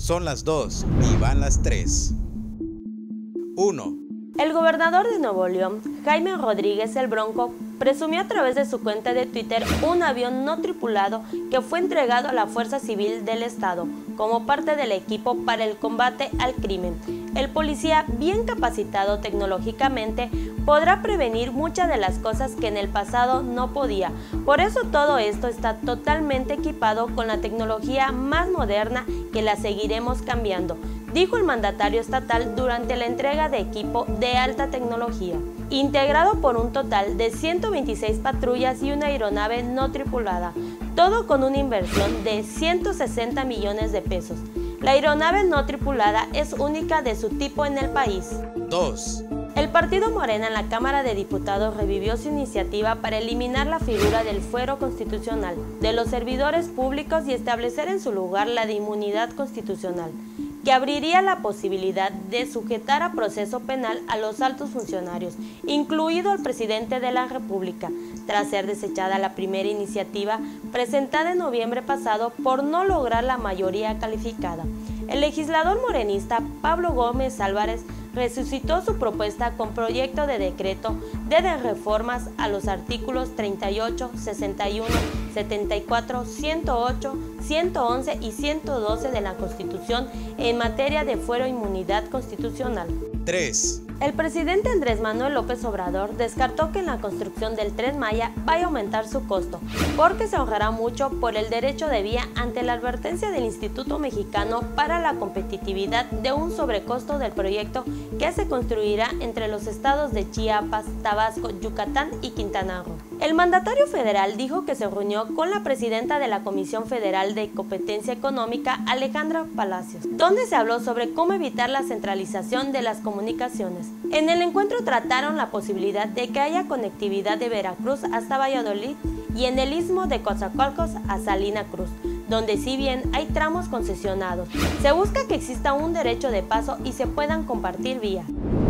Son las 2 y van las 3. 1. El gobernador de Nuevo León, Jaime Rodríguez el Bronco, presumió a través de su cuenta de Twitter un avión no tripulado que fue entregado a la Fuerza Civil del Estado como parte del equipo para el combate al crimen. El policía, bien capacitado tecnológicamente, podrá prevenir muchas de las cosas que en el pasado no podía. Por eso todo esto está totalmente equipado con la tecnología más moderna que la seguiremos cambiando, dijo el mandatario estatal durante la entrega de equipo de alta tecnología, integrado por un total de 126 patrullas y una aeronave no tripulada, todo con una inversión de 160 millones de pesos. La aeronave no tripulada es única de su tipo en el país. 2. El partido Morena en la Cámara de Diputados revivió su iniciativa para eliminar la figura del fuero constitucional de los servidores públicos y establecer en su lugar la de inmunidad constitucional, que abriría la posibilidad de sujetar a proceso penal a los altos funcionarios, incluido al presidente de la República, tras ser desechada la primera iniciativa presentada en noviembre pasado por no lograr la mayoría calificada. El legislador morenista Pablo Gómez Álvarez resucitó su propuesta con proyecto de decreto de reformas a los artículos 38, 61, 74, 108, 111 y 112 de la Constitución en materia de fuero e inmunidad constitucional. 3. El presidente Andrés Manuel López Obrador descartó que en la construcción del Tren Maya vaya a aumentar su costo, porque se ahorrará mucho por el derecho de vía ante la advertencia del Instituto Mexicano para la Competitividad de un sobrecosto del proyecto que se construirá entre los estados de Chiapas, Tabasco, Yucatán y Quintana Roo. El mandatario federal dijo que se reunió con la presidenta de la Comisión Federal de Competencia Económica, Alejandra Palacios, donde se habló sobre cómo evitar la centralización de las comunicaciones. En el encuentro trataron la posibilidad de que haya conectividad de Veracruz hasta Valladolid y en el istmo de Coatzacoalcos a Salina Cruz, donde si bien hay tramos concesionados, se busca que exista un derecho de paso y se puedan compartir vía.